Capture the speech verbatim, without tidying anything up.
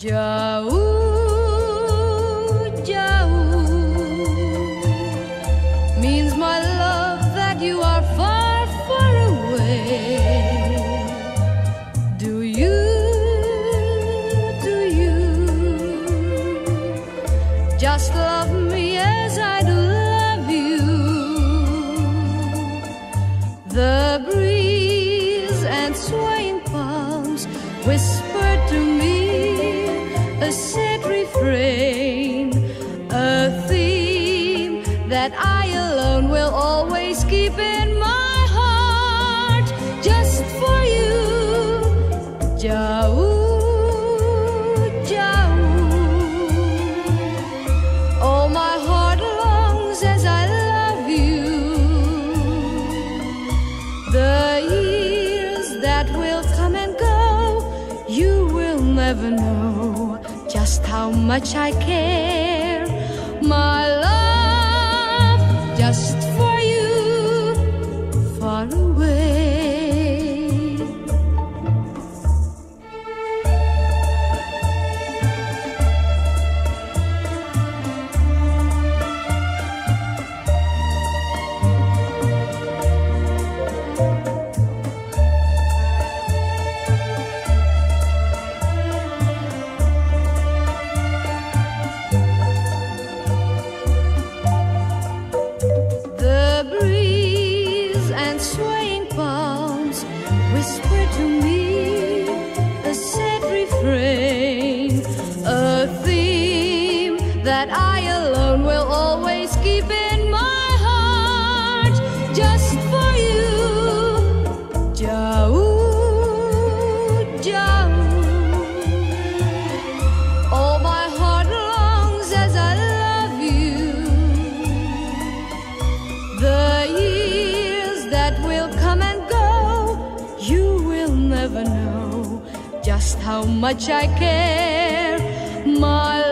Jauh, jauh means my love that you are far, far away. Do you, do you just love me as I do love you? The breeze and swaying palms whisper to me a sad refrain, a theme that I alone will always keep in my heart, just for you. Jauh, jauh, all my heart longs as I love you. The years that will come and go, you will never know just how much I care, my love, just for you, far away. Swaying palms whisper to me a sad refrain, a theme that I alone will always keep in my heart, just for you. Jauh, jauh, all my heart longs as I love you. The that will come and go, you will never know just how much I care, my